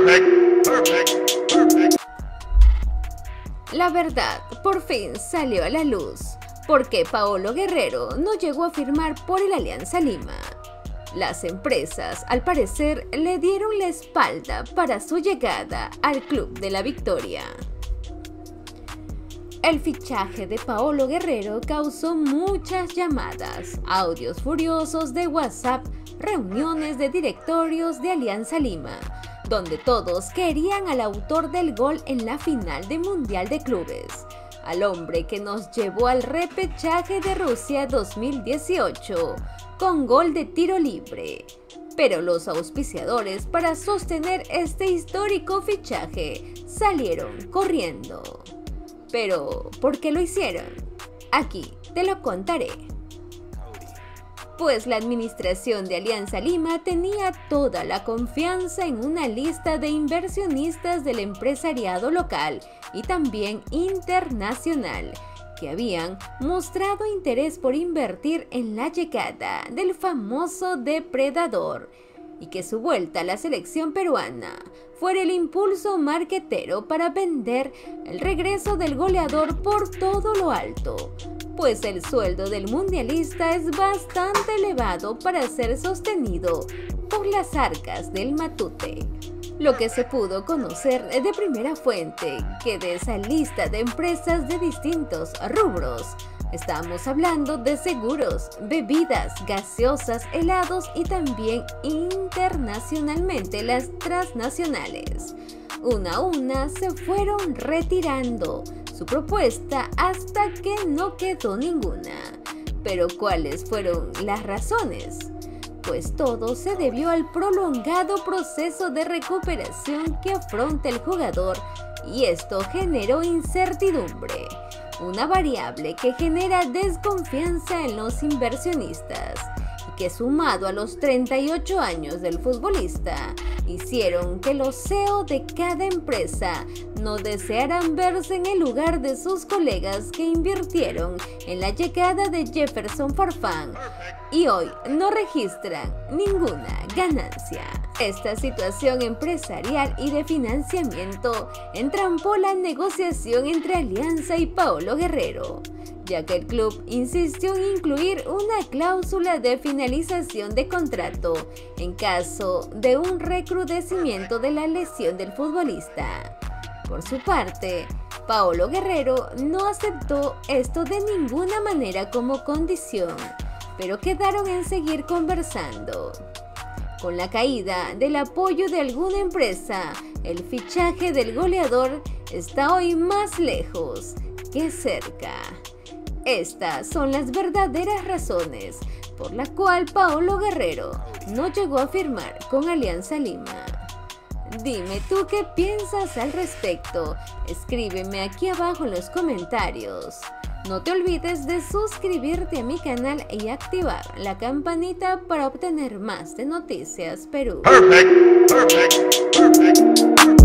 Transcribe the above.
La verdad por fin salió a la luz, porque Paolo Guerrero no llegó a firmar por el Alianza Lima. Las empresas, al parecer, le dieron la espalda para su llegada al Club de la Victoria. El fichaje de Paolo Guerrero causó muchas llamadas, audios furiosos de WhatsApp, reuniones de directorios de Alianza Lima, donde todos querían al autor del gol en la final del Mundial de Clubes, al hombre que nos llevó al repechaje de Rusia 2018, con gol de tiro libre. Pero los auspiciadores para sostener este histórico fichaje salieron corriendo. Pero, ¿por qué lo hicieron? Aquí te lo contaré. Pues la administración de Alianza Lima tenía toda la confianza en una lista de inversionistas del empresariado local y también internacional, que habían mostrado interés por invertir en la llegada del famoso depredador, y que su vuelta a la selección peruana fuera el impulso marquetero para vender el regreso del goleador por todo lo alto, pues el sueldo del mundialista es bastante elevado para ser sostenido por las arcas del Matute. Lo que se pudo conocer de primera fuente, que de esa lista de empresas de distintos rubros, estamos hablando de seguros, bebidas, gaseosas, helados y también internacionalmente las transnacionales. Una a una se fueron retirando su propuesta hasta que no quedó ninguna. Pero ¿cuáles fueron las razones? Pues todo se debió al prolongado proceso de recuperación que afronta el jugador, y esto generó incertidumbre, una variable que genera desconfianza en los inversionistas, y que sumado a los 38 años del futbolista, hicieron que los CEO de cada empresa no desearan verse en el lugar de sus colegas que invirtieron en la llegada de Jefferson Farfán y hoy no registran ninguna ganancia. Esta situación empresarial y de financiamiento entrampó la negociación entre Alianza y Paolo Guerrero, ya que el club insistió en incluir una cláusula de finalización de contrato en caso de un recrudecimiento de la lesión del futbolista. Por su parte, Paolo Guerrero no aceptó esto de ninguna manera como condición, pero quedaron en seguir conversando. Con la caída del apoyo de alguna empresa, el fichaje del goleador está hoy más lejos que cerca. Estas son las verdaderas razones por la cual Paolo Guerrero no llegó a firmar con Alianza Lima. Dime tú qué piensas al respecto. Escríbeme aquí abajo en los comentarios. No te olvides de suscribirte a mi canal y activar la campanita para obtener más de Noticias Perú. Perfect.